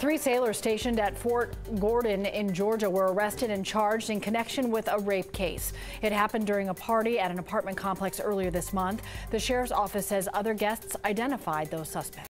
3 sailors stationed at Fort Gordon in Georgia were arrested and charged in connection with a rape case. It happened during a party at an apartment complex earlier this month. The sheriff's office says other guests identified those suspects.